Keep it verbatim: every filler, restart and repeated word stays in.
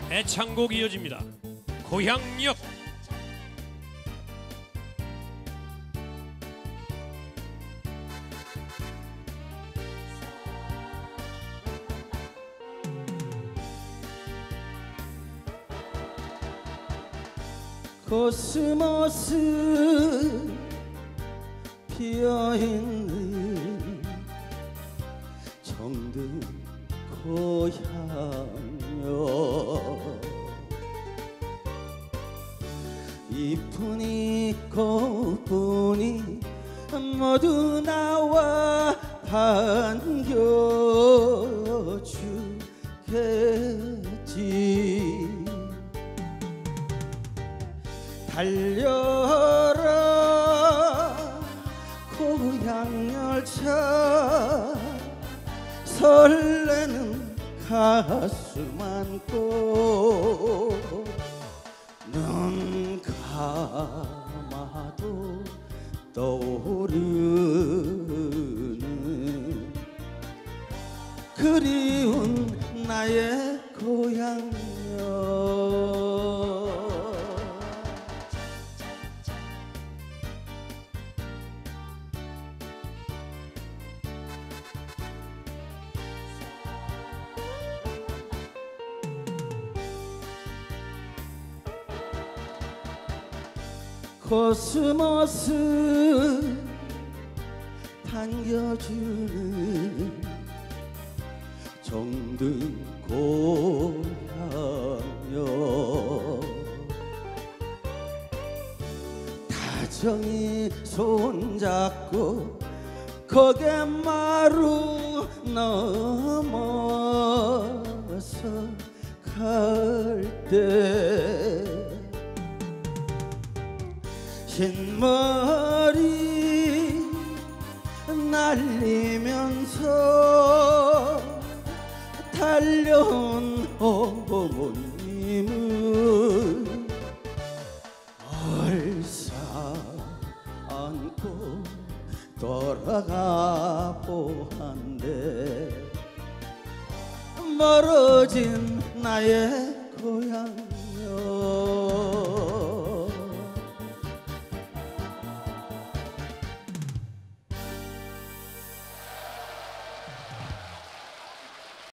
애창곡 이어집니다. 고향역. 코스모스 피어있는 정든 고향여 이쁜이 꽃분이 모두 나와 반겨주겠지. 달려라 고향열차 설레는 가슴 안고 눈 감아도 떠오르는 그리운 나의 고향역. 코스모스 반겨주는 정든 고향여 다정히 손잡고 거갯마루 넘어서 갈 때 흰머리 날리면서 달려온 어머님을 얼싸 안고 돌아가 보한데 멀어진 나의 고향